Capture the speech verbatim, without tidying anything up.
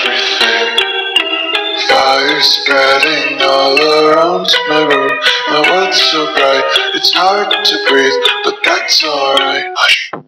everything. Fire spreading all around my room. My world's so bright, it's hard to breathe, but that's alright. Hush.